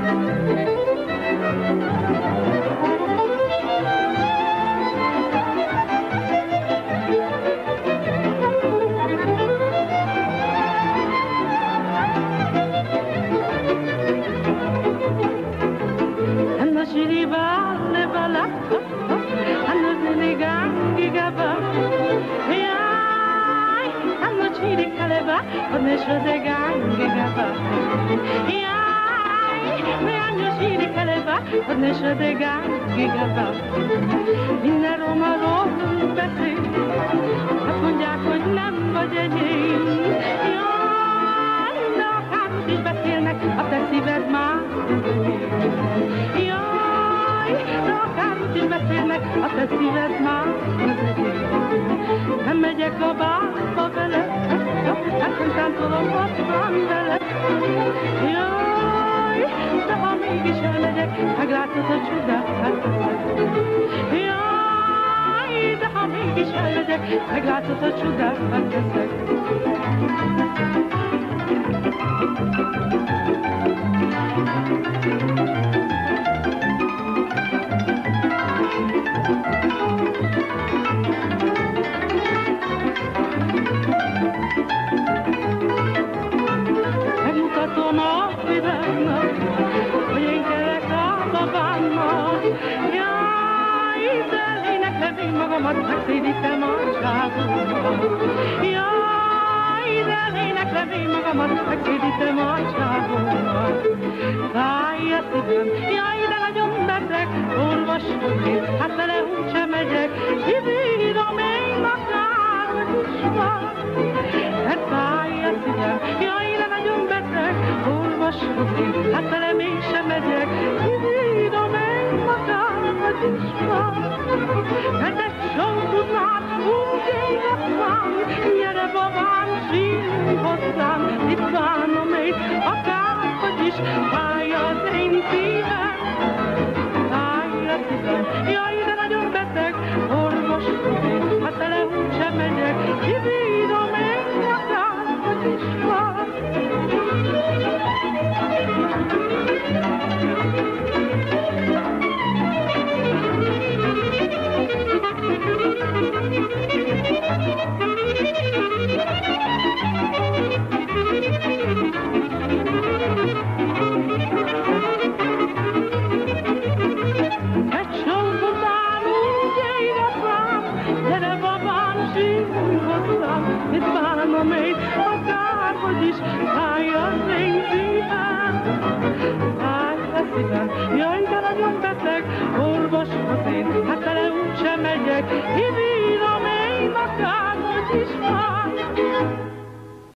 Minden romáról beszél, azt mondják, hogy nem vagy enyém. Jaj, de akármit is beszélnek, a te szíved már az enyém. Jaj, de akármit is beszélnek, a te szíved már az enyém. Nem megyek a bárba vele, hát nem táncolom otthon vele. Jaj, de ha mégis elmegyek, meglátod a csodát. Jaj, de ha mégis elmegyek, meglátod a csodát, teszek. Megmutatom a világnak, hogy én kelek a babámnak. Jaj, de éneklem én magamat, megszédítem a csávómat. Jaj, de éneklem én magamat, megszédítem a csávómat. Fáj a szívem, jaj, de nagyon beteg, orvoshoz én, hát vele úgysem megyek. Kibírom én akárhogy is van, mert fáj a szívem, jaj, de nagyon beteg, orvoshoz én, hát vele mégsem megyek. Kibírom én akárhogy is van, mert egy sódudnát úgy éneklem, gyere babám, sírj hozzám, itt vánom én, akárhogy is fáj az én szívem. Fáj a szívem, jaj, de nagyon beteg, orvoshoz én, hát vele úgysem megyek. Kibírom én akárhogy is van. Itt várom én, akárhogy is fáj az én szívem. Fáj a szívem, jaj, de nagyon beteg, orvoshoz én, hát vele úgysem megyek. Kibírom én, akárhogy is fáj.